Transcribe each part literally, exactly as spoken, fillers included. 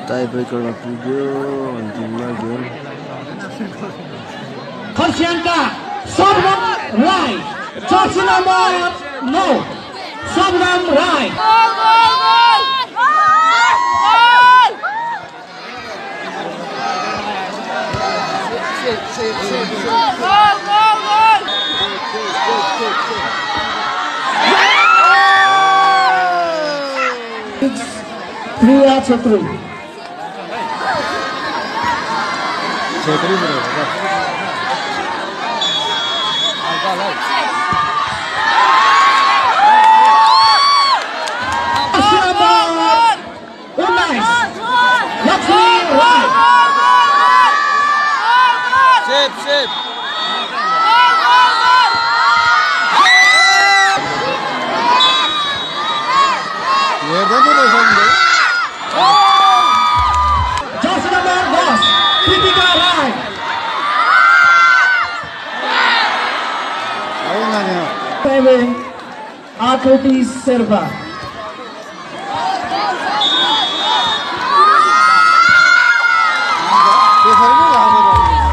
टाइब्रेकरमा पुग्यो अन्तिममा गेम खरसाङका सबनम राई जर्सी नम्बर नौ सबनम राई प्रिया छेत्री छेत्री बराबर Sip, sip. Nereden dolayı sandı? Jersey number boss, Kritika Rai. Ayun na niya. Seven, Atleti Serba.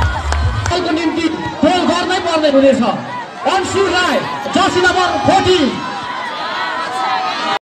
निम्ति goal गर्नै पर्ने हुनेछ। अंशु राई जर्सी नम्बर चौध